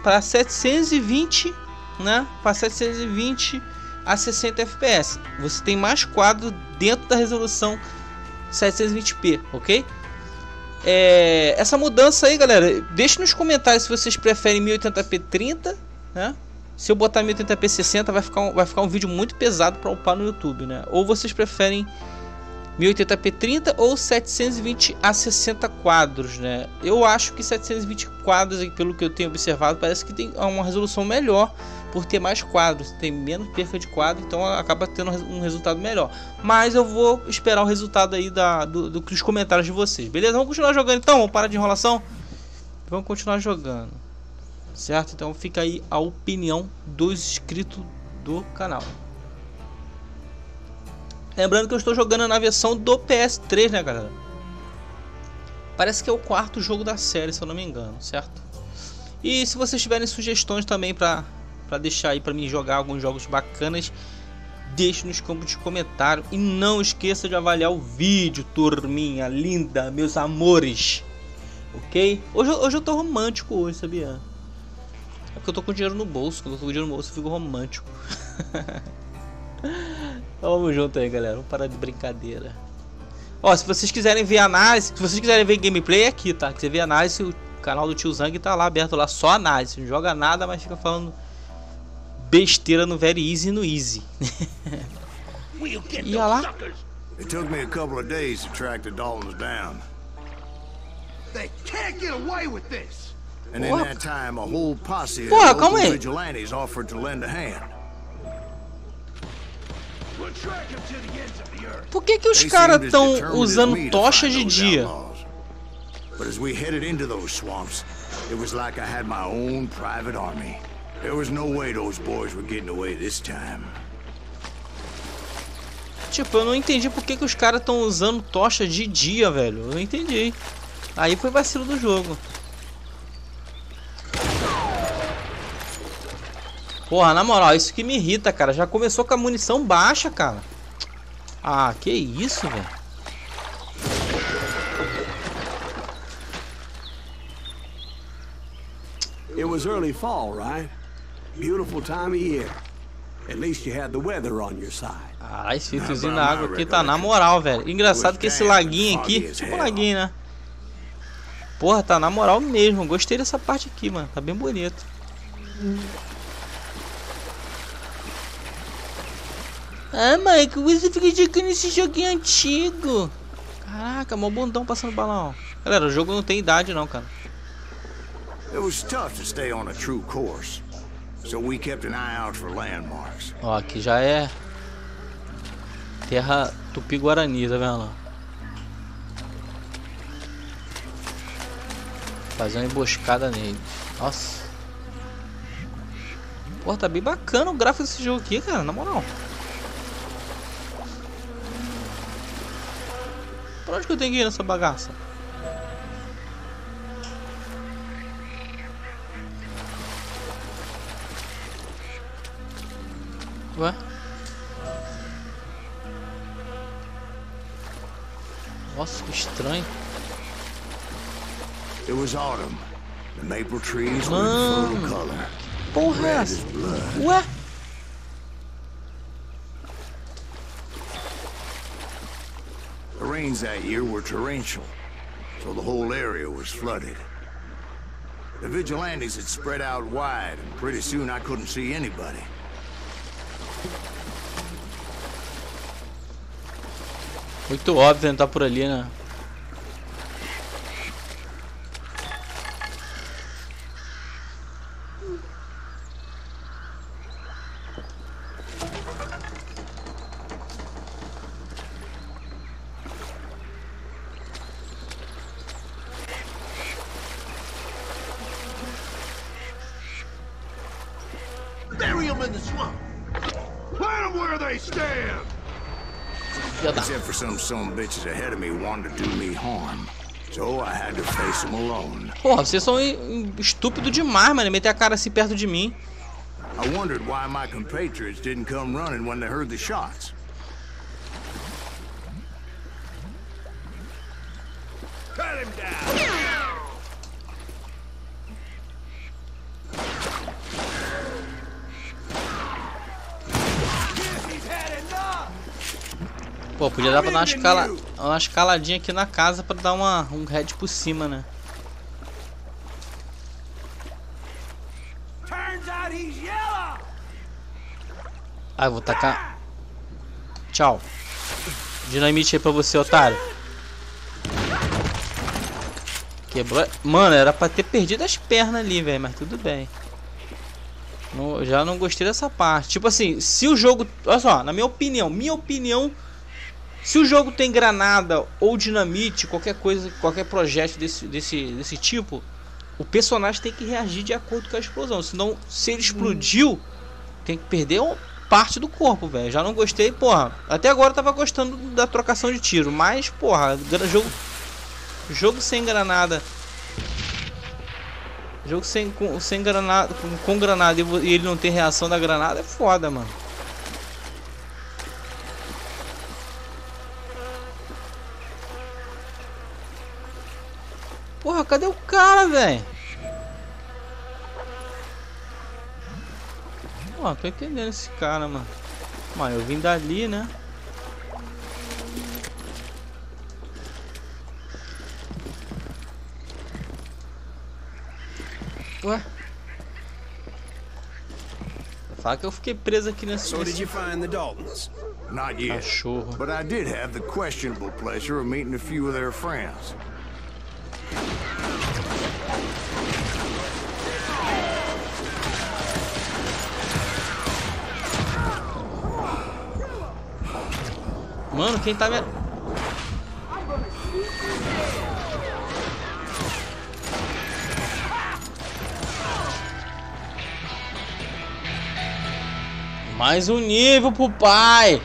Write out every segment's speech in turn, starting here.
para 720, né? Para 720 a 60 FPS. Você tem mais quadros dentro da resolução 720p, ok? Essa mudança aí, galera, deixe nos comentários se vocês preferem 1080p 30, né? Se eu botar 1080p 60 vai ficar um vídeo muito pesado para upar no YouTube, né? Ou vocês preferem 1080p 30 ou 720 a 60 quadros, né? Eu acho que 720 quadros, pelo que eu tenho observado, parece que tem uma resolução melhor por ter mais quadros, tem menos perca de quadro, então acaba tendo um resultado melhor. Mas eu vou esperar o resultado aí dos comentários de vocês, beleza? Vamos continuar jogando então, vamos parar de enrolação? Vamos continuar jogando, certo? Então fica aí a opinião dos inscritos do canal. Lembrando que eu estou jogando na versão do PS3, né, galera? Parece que é o quarto jogo da série, se eu não me engano, certo? E se vocês tiverem sugestões também para deixar aí para mim jogar alguns jogos bacanas, deixe nos campos de comentário. E não esqueça de avaliar o vídeo, turminha linda, meus amores. Ok? Hoje eu tô romântico hoje, sabia? É porque eu tô com dinheiro no bolso. Quando eu tô com dinheiro no bolso eu fico romântico. Vamos junto aí, galera. Vamos parar de brincadeira. Ó, se vocês quiserem ver análise, se vocês quiserem ver gameplay, é aqui, tá? Se você ver análise, o canal do Tio Zang tá lá aberto lá, só análise. Não joga nada, mas fica falando besteira no Very Easy e no Easy. E olha lá. It took me a couple of days to track the Daltons down. They can't get away with this. And in that time, a whole posse of Porra, calma local aí. vigilantes offered to lend a hand. We'll track them to the ends of the earth. Por que os They caras seemed as estão determined as usando me to tocha find de those dia? outlaws. But as we headed into those swamps, it was like I had my own private army. There was no way those boys were getting away this time. Tipo, eu não entendi por que os caras estão usando tocha de dia, velho. Eu não entendi. Aí foi vacilo do jogo. Porra, na moral, isso que me irrita, cara. Já começou com a munição baixa, cara. Ah, que isso, velho. It was early fall, right? Beautiful time of year. At least you had the weather on your side. Ah, esse filtrozinho na água aqui tá na moral, velho. Engraçado que esse laguinho aqui, tipo um laguinho, né? Porra, tá na moral mesmo. Gostei dessa parte aqui, mano. Tá bem bonito. Ah, Michael, você fica jogando esse joguinho antigo. Caraca, mó bundão passando balão. Galera, o jogo não tem idade não, cara. It was tough to stay on a true course, so we kept an eye out for landmarks. Ó, aqui já é terra Tupi-Guarani, tá vendo? Fazer uma emboscada nele. Nossa. Pô, tá bem bacana o gráfico desse jogo aqui, cara, na moral. Pra onde que eu tenho que ir nessa bagaça? Ué? Nossa, que estranho. It was autumn. The maple trees were in full color. Porra, é essa? Ué? The rains that year were torrential, so the whole area was flooded. The vigilantes had spread out wide, and pretty soon I couldn't see anybody. Muito óbvio entrar por ali, né? Bury them in the swamp. Plant them where they stand. Except for some bitches ahead of me wanting to do me harm. So I had to face them alone. Porra, vocês são estúpidos demais, mano. Meter a cara assim perto de mim. I wondered why my compatriots didn't come running when they heard the shots. Cut him down. Pô, podia dar pra dar uma escaladinha aqui na casa pra dar um head por cima, né? Ah, eu vou tacar. Tchau. Dinamite aí pra você, otário. Quebrou. Mano, era pra ter perdido as pernas ali, velho. Mas tudo bem. Já não gostei dessa parte. Tipo assim, se o jogo... Olha só, na minha opinião... Se o jogo tem granada ou dinamite, qualquer coisa, qualquer projeto desse tipo, o personagem tem que reagir de acordo com a explosão. Senão, se ele explodiu, tem que perder parte do corpo, velho. Já não gostei, porra. Até agora eu tava gostando da trocação de tiro. Mas, porra, jogo sem granada. Jogo sem granada, com granada e ele não ter reação da granada é foda, mano. Porra, cadê o cara, velho? Pô, tô entendendo esse cara, mano. Mano, eu vim dali, né? Ué? Fala que eu fiquei preso aqui nesse... So did you find the Daltons? Not yet. Cachorro. But I did have the questionable pleasure of meeting a few of their friends. Mano, quem tá me... Mais um nível pro pai.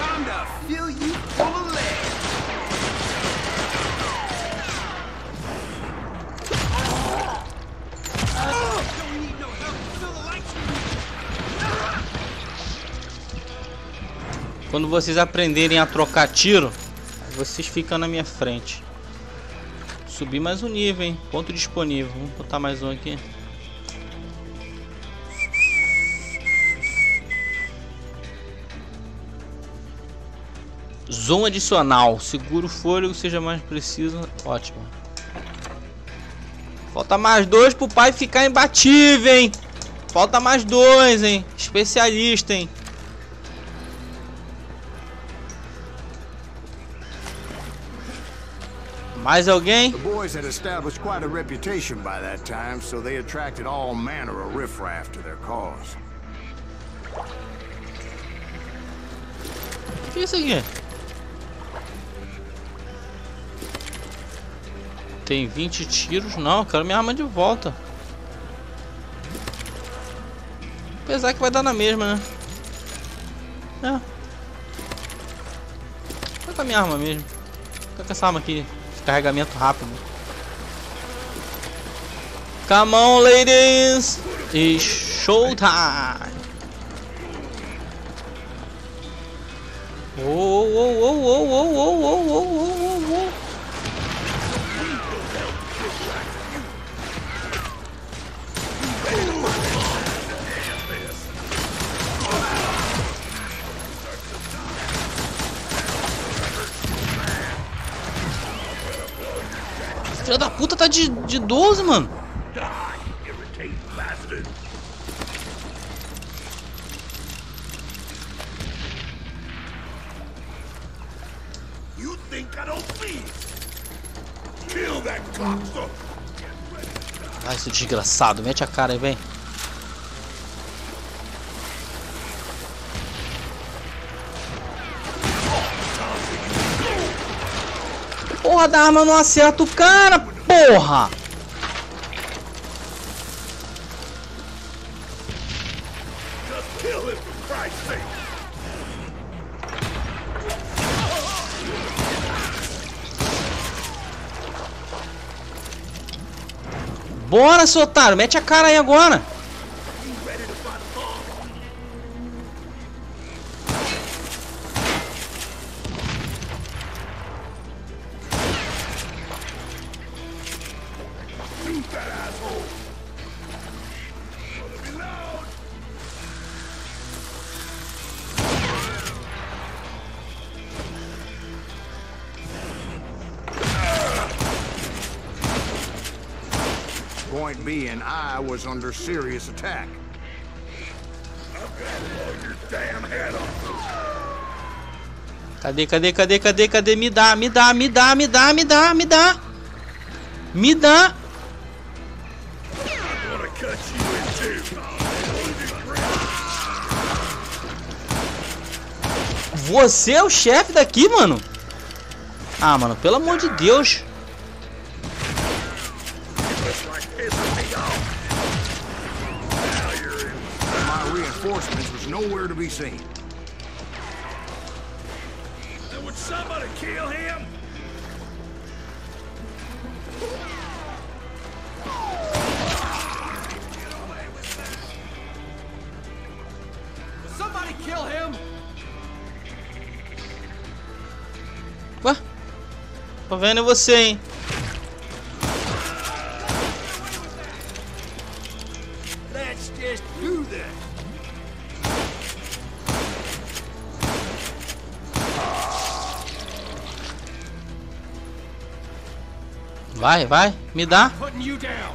Quando vocês aprenderem a trocar tiro, vocês ficam na minha frente. Subir mais um nível, hein? Ponto disponível. Vamos botar mais um aqui. Zoom adicional. Segura o fôlego, seja mais preciso. Ótimo. Falta mais 2 pro pai ficar imbatível, hein? Falta mais 2, hein? Especialista, hein? Mais alguém? The boys had established quite a reputation by that time, so they attracted all manner of riffraff to their cause. O que é isso aqui? Tem 20 tiros? Não, eu quero minha arma de volta. Apesar que vai dar na mesma, né? É. Vai com a minha arma mesmo. Fica com essa arma aqui. Carregamento rápido. Come on, ladies! It's showtime! Oh, oh, oh, oh, oh, oh, oh, oh, oh, oh, oh. Filho da puta tá de 12, mano. Vai, seu desgraçado, mete a cara aí, vem. Porra da arma não acerta o cara, porra! Bora, seu otário, mete a cara aí agora! point being I was under serious attack. Cadê? Me dá. Me dá. Você é o chefe daqui, mano? Ah, mano, pelo amor de Deus. My reinforcements was nowhere to be seen. Would somebody kill him? Somebody kill him! Ué? Tô vendo você, hein? Let's just do this. Vai, me dá. Putting you down.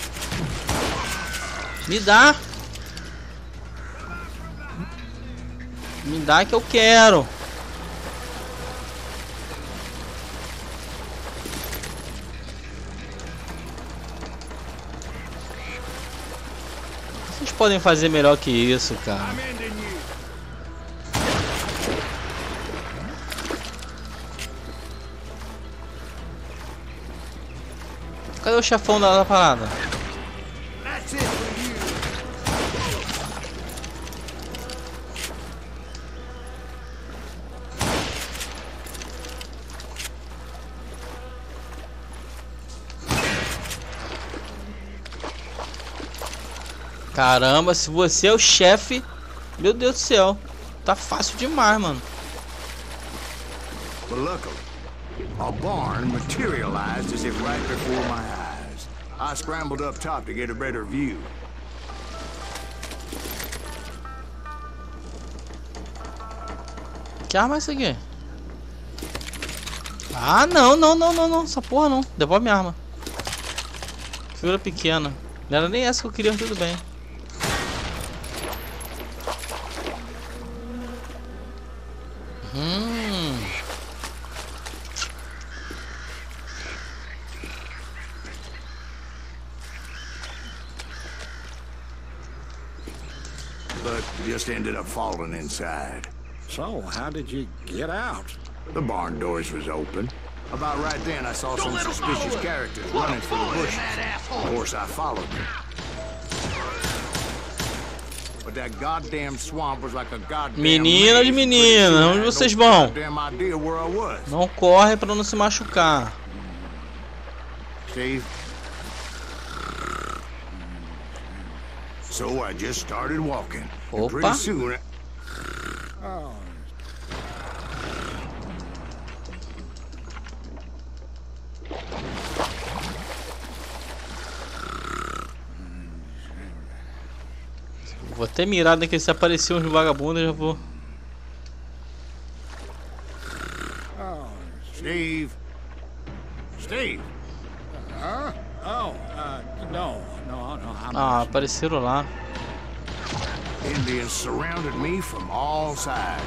Me dá. Me dá que eu quero. Vocês podem fazer melhor que isso, cara. I'm ending you. Cadê o chefão da parada? That's it for you. Caramba, se você é o chefe, meu Deus do céu, tá fácil demais, mano. But luckily, a barn materialized as if right before my eyes. I scrambled up top to get a better view. Que arma é essa aqui? Ah, não, essa porra não. Devolve minha arma. Figura pequena. Não era nem essa que eu queria, tudo bem. But just ended up falling inside. So, how did you get out? The barn doors was open. About right then, I saw some suspicious characters running through the bushes. Of course, I followed them. But that goddamn swamp was like a goddamn Menina de menina, onde vocês vão? goddamn idea where I was. Não corre pra não se machucar. Steve? So I just started walking. And pretty Opa. soon, Vou até mirar daqui, se aparecer uns vagabundos eu já vou. Steve? Steve? No. Ah, apareceram lá. Indians surrounded me from all sides.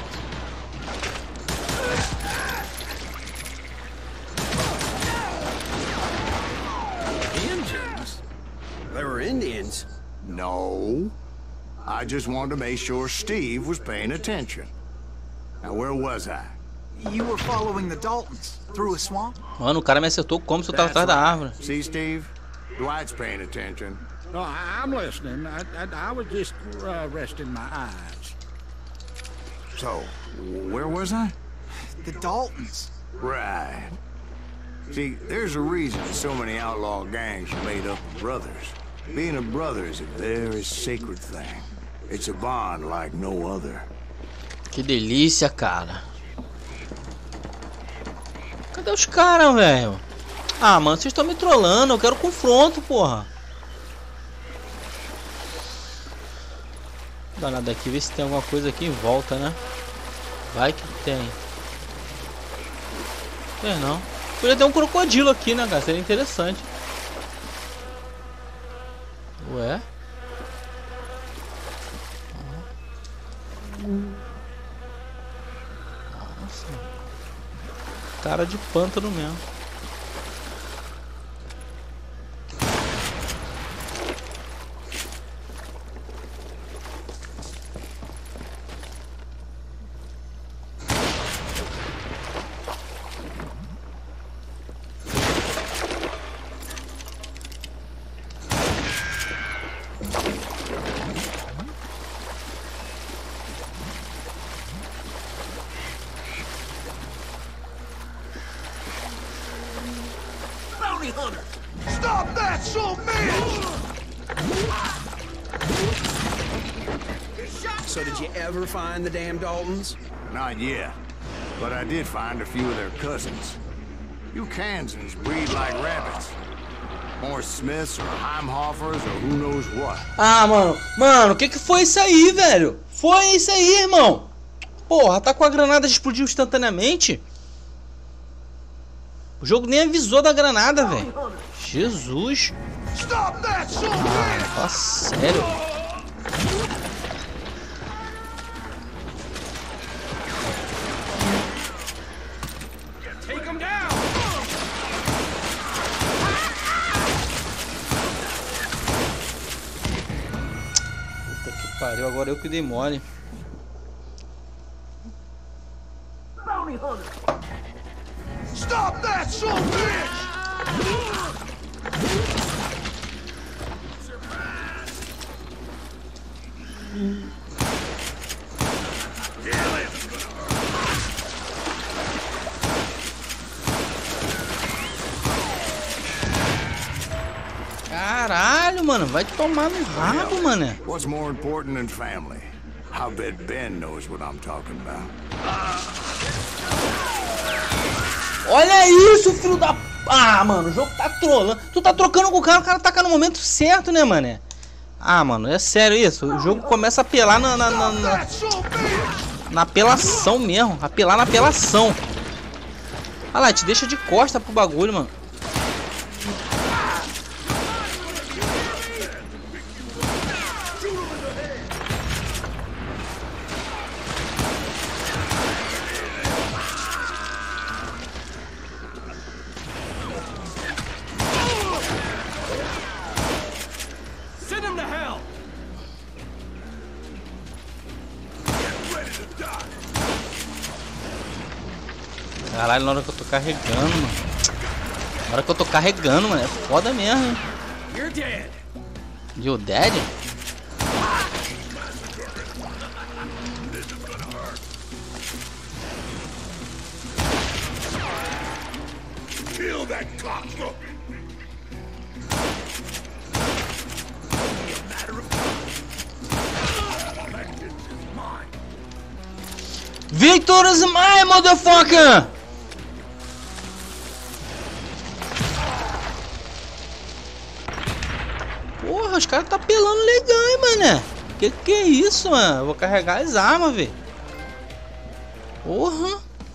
Indians? There were Indians? No. I just wanted to make sure Steve was paying attention. Now, where was I? You were following the Daltons through a swamp? Mano, o cara me acertou como se eu tava atrás da árvore. See, Steve? Dwight's paying attention. No, I'm listening. I was just resting my eyes. So, where was I? The Daltons. Right. See, there's a reason so many outlaw gangs are made up of brothers. Being a brother is a very sacred thing. It's a bond like no other. Que delícia, cara. Cadê os caras, velho? Ah, mano, vocês estão me trollando. Eu quero confronto, porra. Dá nada aqui, ver se tem alguma coisa aqui em volta, né? Vai que tem. Tem não. Podia ter um crocodilo aqui, né, cara? Seria interessante. Ué? Nossa. Cara de pântano mesmo. Stop that, so bitch! So did you ever find the damn Daltons? Not yet, but I did find a few of their cousins. You Kansans breed like rabbits. More Smiths or Heimhoffers or who knows what. Ah, mano, o que foi isso aí, velho? Foi isso aí, irmão. Porra, tá com a granada de explodir instantaneamente? O jogo nem avisou da granada, velho. Jesus. Stop that, so Ah, fala sério. Take him down! Puta que pariu, agora eu que dei mole. Stop that, so bitch! Caralho, mano, vai tomar no rabo, mano. What's more important than family? I bet Ben knows what I'm talking about. Olha isso, filho da... Ah, mano, o jogo tá trolando. Tu tá trocando com o cara taca no momento certo, né, mano? Ah, mano, é sério isso. O jogo começa a apelar na apelação mesmo. Apelar na apelação. Olha lá, te deixa de costa pro bagulho, mano. Caralho, na hora que eu tô carregando, mano. Na hora que eu tô carregando, mano. É foda mesmo, hein? You're dead? Kill that cocksucker! Victor is mine, motherfucker! Porra, os caras tá pelando legal, hein, mané? Que é isso, mano? Eu vou carregar as armas, velho. Porra.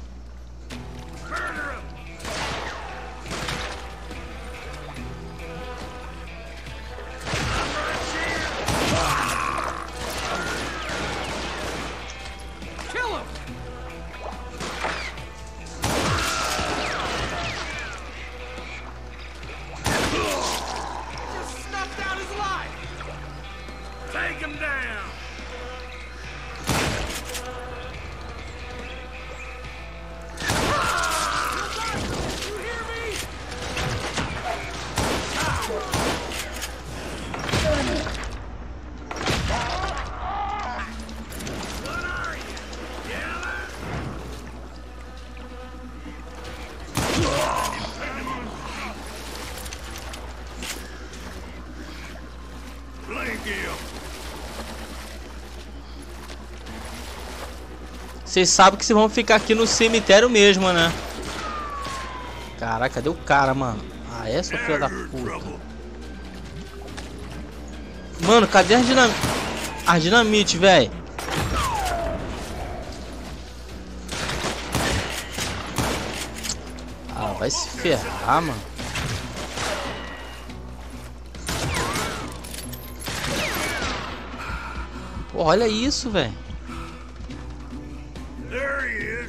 Take him down! You hear me? What are you, Yeller? Blink him! Vocês sabem que vocês vão ficar aqui no cemitério mesmo, né? Caraca, cadê o cara, mano? Ah, é, sua filha da puta. Mano, cadê as dinamite? As dinamite, velho. Ah, vai se ferrar, mano. Pô, olha isso, velho. There he is.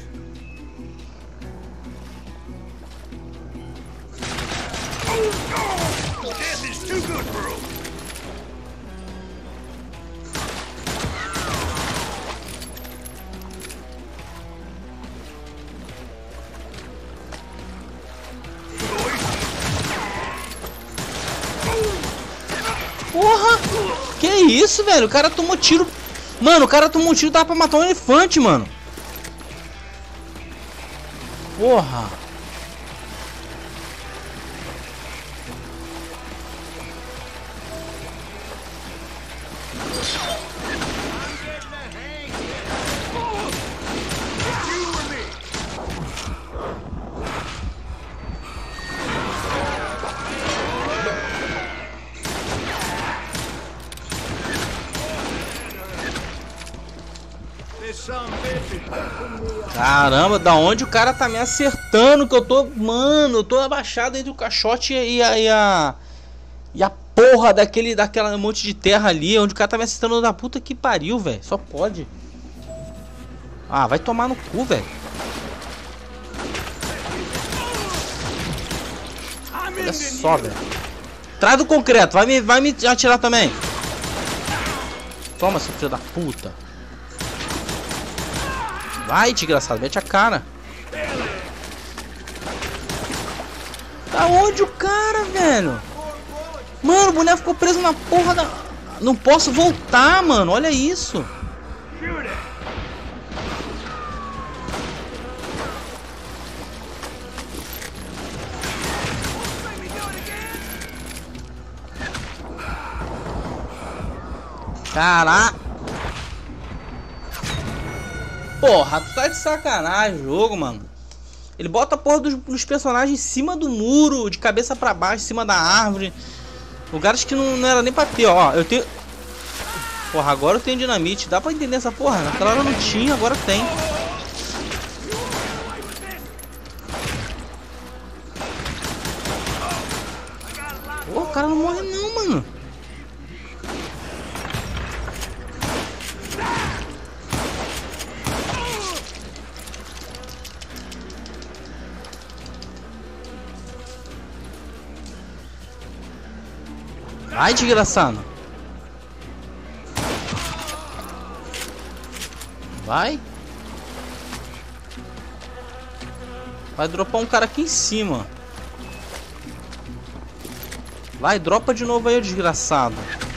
Oh, death is too good for him. Porra! Que isso, velho? O cara tomou tiro. Mano, o cara tomou um tiro, tava pra matar um elefante, mano. Porra! Caramba, da onde o cara tá me acertando? Que eu tô. Mano, eu tô abaixado entre o caixote e a porra daquela monte de terra ali. Onde o cara tá me acertando da puta que pariu, velho. Só pode. Ah, vai tomar no cu, velho. Olha só, velho. Traz do concreto, vai me atirar também. Toma, seu filho da puta. Vai, desgraçado, mete a cara. Da onde o cara, velho? Mano, o boneco ficou preso na porra da... Não posso voltar, mano, olha isso. Caraca. Porra, tu tá de sacanagem o jogo, mano. Ele bota a porra dos personagens em cima do muro, de cabeça pra baixo, em cima da árvore. Lugares que não era nem pra ter, ó. Eu tenho... Porra, agora eu tenho dinamite. Dá pra entender essa porra? Naquela hora não tinha, agora tem. Pô, o cara não morre não, mano. Ai, desgraçado. Vai. Vai dropar um cara aqui em cima. Vai, dropa de novo aí, desgraçado.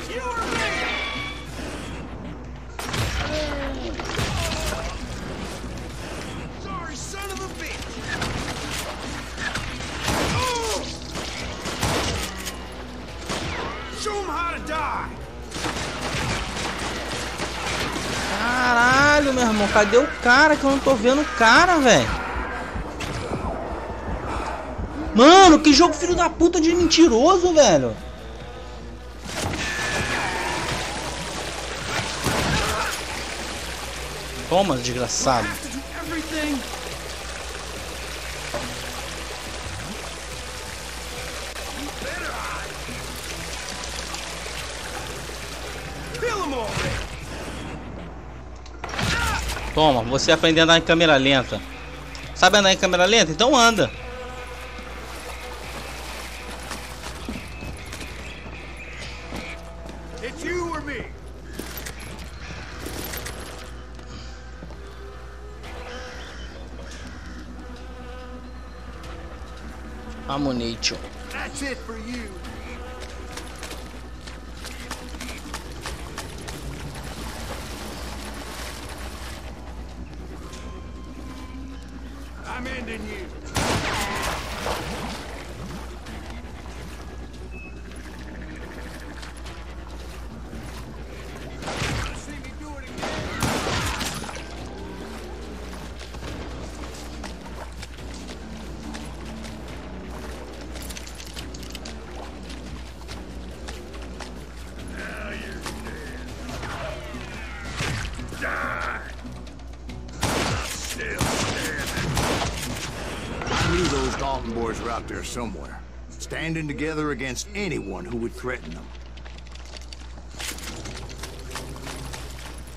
Caralho, meu irmão, cadê o cara que eu não tô vendo o cara, velho? Mano, que jogo filho da puta de mentiroso, velho. Toma, desgraçado. Toma, você aprender a andar em câmera lenta. Sabe andar em câmera lenta? Então anda. Ammunition. That's it for you. I'm ending you. See me do it again. Now you're dead. Die. Still standing. I knew those Dalton boys were out there somewhere, standing together against anyone who would threaten them.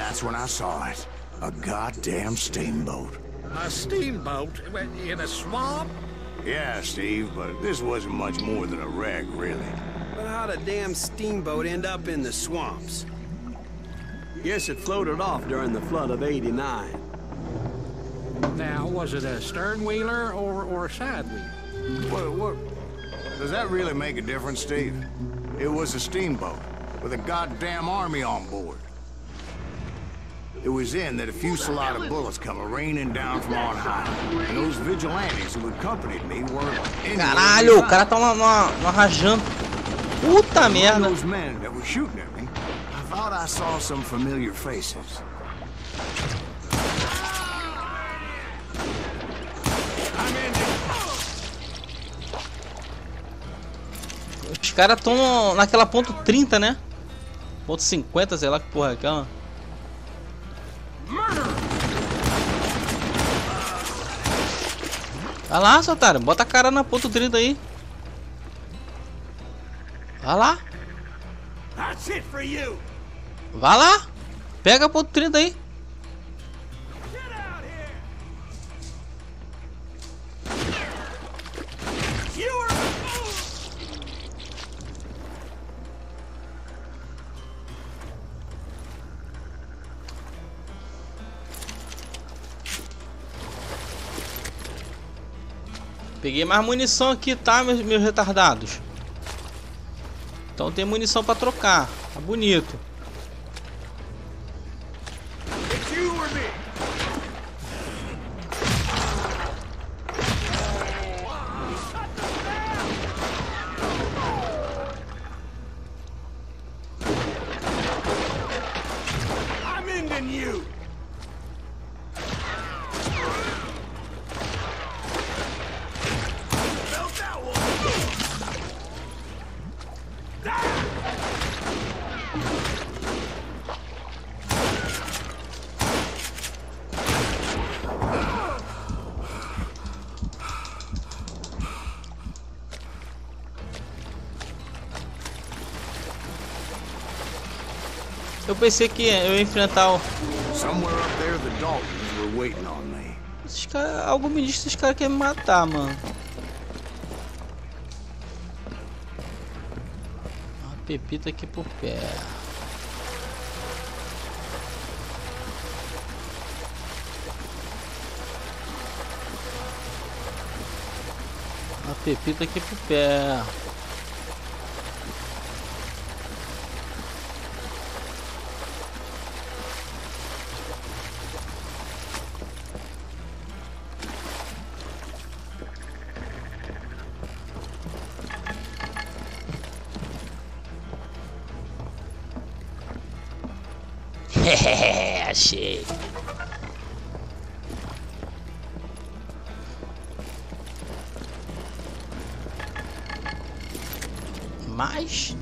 that's when I saw it. A goddamn steamboat. A steamboat in a swamp? Yeah, Steve, but this wasn't much more than a wreck, really. But how'd a damn steamboat end up in the swamps? Yes, it floated off during the flood of '89. Now, was it a stern-wheeler or a side-wheeler? What? Does that really make a difference, Steve? It was a steamboat with a goddamn army on board. It was then that a fusillade of bullets come raining down from on high. And those vigilantes who accompanied me were... Caralho, o cara tá uma rajando. Puta merda. Those men that were shooting at me, I thought I saw some familiar faces. Os caras estão naquela ponto 30, né? Ponto 50, sei lá que porra é aquela. Vai lá, seu otário. Bota a cara na ponto 30 aí. Vai lá. Vai lá. Pega a ponto 30 aí. Peguei mais munição aqui, tá, meus retardados? Então tem munição pra trocar. Tá bonito. Eu pensei que eu ia enfrentar o... Somewhere up there the Daltons were waiting on me. Esses caras, algo me diz que esses caras querem me matar, mano. Uma pepita aqui por pé. Uma pepita aqui por pé. Achei. Mais?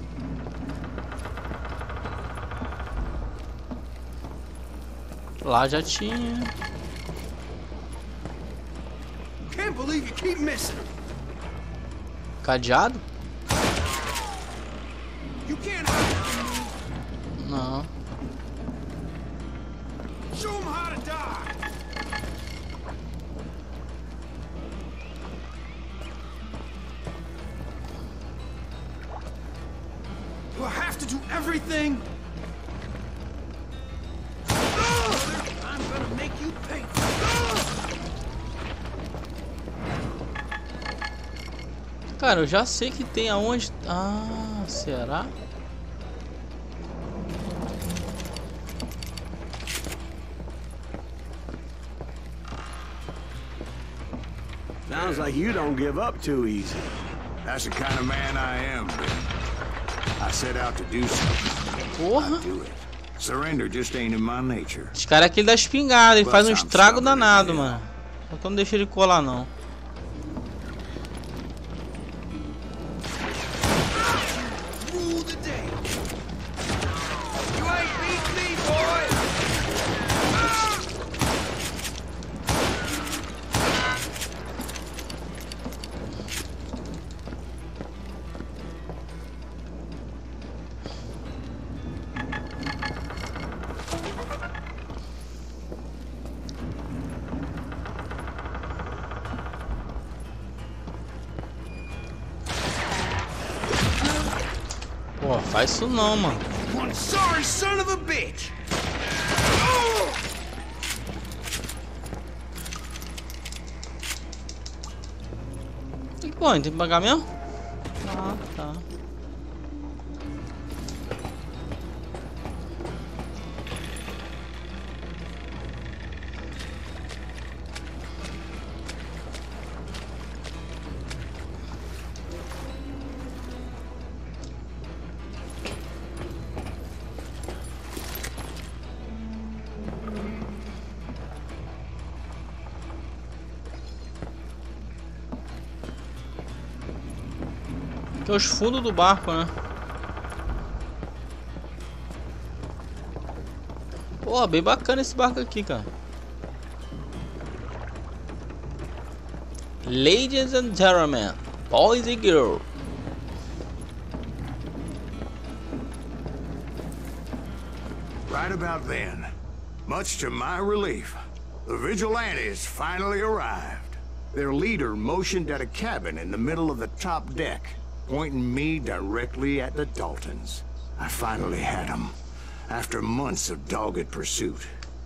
Lá já tinha. Can't believe you keep missing. Cadeado? You can't hide. Não. Show him how to die. Do I have to do everything? I'm gonna make you pay. Cara, eu já sei que tem aonde... Ah, será? Sounds like you don't give up too easy. That's the kind of man I am, Ben. I set out to do something. Porra! I do it. Surrender just ain't in my nature. Esse cara é aquele da espingarda, ele faz um estrago danado, mano. Só que eu não deixo ele colar, não. Faz isso não, mano. One sorry son of a bitch! Pô, tem que pagar mesmo? Ah, tá. Que é os fundos do barco, né? Pô, bem bacana esse barco aqui, cara. Ladies and gentlemen, boys and girls. Right about then, much to my relief, the vigilantes finally arrived. Their leader motioned at a cabin in the middle of the top deck, pointing me directly at the Daltons. I finally had them, after months of dogged pursuit.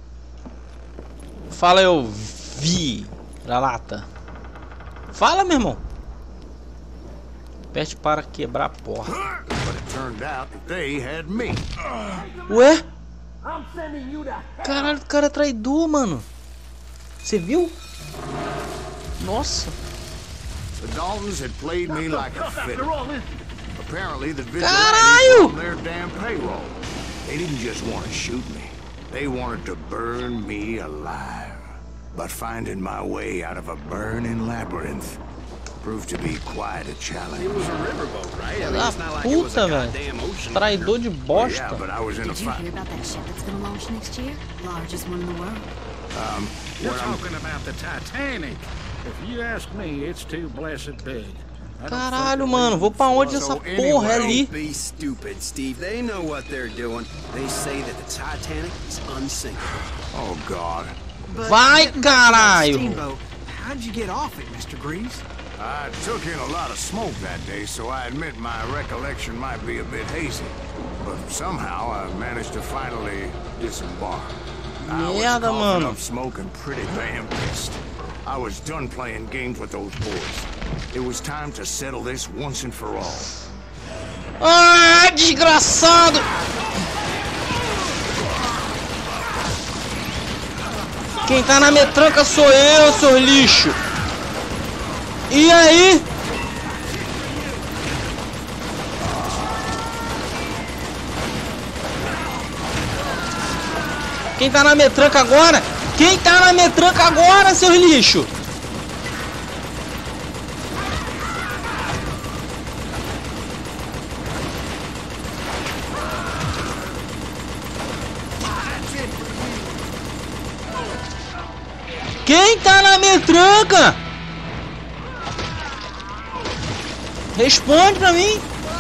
Fala, eu vi na lata. Fala, meu irmão. Aperte para quebrar a porta. But it turned out that they had me. Ué? Caralho, o cara é traidor, mano. Você viu? Nossa. The Daltons had played me like a fiddle. Apparently, the Caralho! vigilantes were on their damn payroll. They didn't just want to shoot me. They wanted to burn me alive. But finding my way out of a burning labyrinth proved to be quite a challenge. It was a riverboat, right? I mean, Ah, it's not like it was a puta, goddamn velho. ocean. Traidor de Yeah, bosta. but I was in a Did you fight. hear about that ship that's gonna launch next year? Largest one in the world. You're What I'm- talking about the Titanic. If you ask me, it's too blessed big. I don't Caralho, think mano. Vou pra onde So, essa anyway, porra é Don't ali? be stupid, Steve. They know what they're doing. They say that the Titanic is unsinkable. Oh, God. But Vai, getting back to that caralho. steamboat, how'd you get off it, Mr. Greaves? I took in a lot of smoke that day, so I admit my recollection might be a bit hazy. But somehow I managed to finally disembark. I was Merda, coughing mano. up smoke and pretty damn pissed. I was done playing games with those boys. It was time to settle this once and for all. Ah, desgraçado! Quem tá na metranca sou eu, seu lixo! E aí? Quem tá na metranca agora? Quem tá na metranca agora, seu lixo? Quem tá na metranca? Responde pra mim.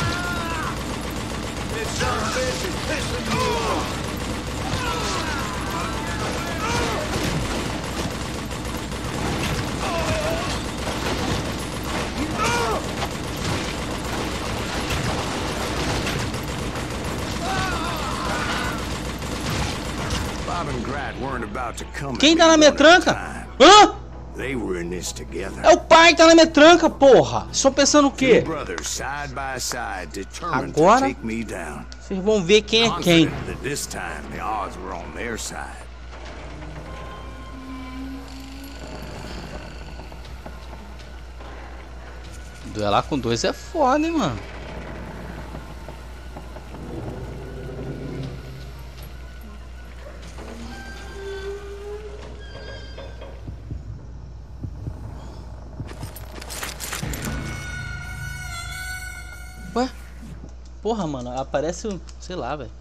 Bob and Grat weren't about to come at Quem me tá na one at a metranca? time. Hã? They were in this together. É o pai que tá na metranca, porra. Estão pensando o quê? Two brothers side by side, determined to Agora? take me down. Vocês vão ver quem é quem. Confident that this time the odds were on their side. Duelar com dois é foda, hein, mano. Ué? Porra, mano, aparece, sei lá, velho.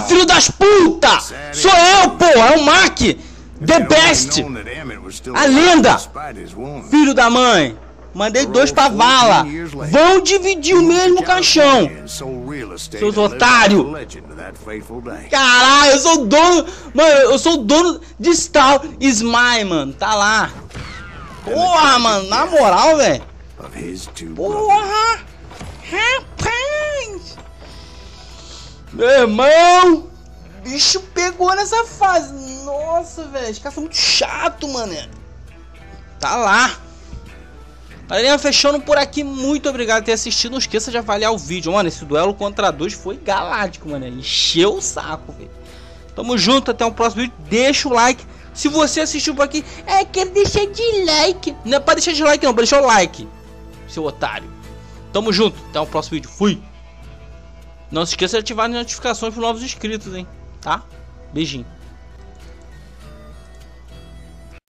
filho das puta! Sou eu, porra! É o Mac! The best! A lenda! Filho da mãe! Mandei 2 pra vala! Vão dividir o mesmo caixão! Seus otários! Caralho, eu sou o dono... Mano, eu sou o dono de Star Smile, mano! Tá lá! Porra, mano! Na moral, velho! Porra! Rapaz! Meu irmão! Bicho pegou nessa fase! Nossa, velho! Os caras são muito chatos, mano! Tá lá! Galerinha, fechando por aqui, muito obrigado por ter assistido. Não esqueça de avaliar o vídeo, mano. Esse duelo contra 2 foi galáctico, mano. Encheu o saco, velho. Tamo junto, até o próximo vídeo. Deixa o like. Se você assistiu por aqui, quero deixar de like. Não é pra deixar de like, não, pra deixar o like, seu otário. Tamo junto, até o próximo vídeo. Fui. Não se esqueça de ativar as notificações para novos inscritos, hein? Tá? Beijinho.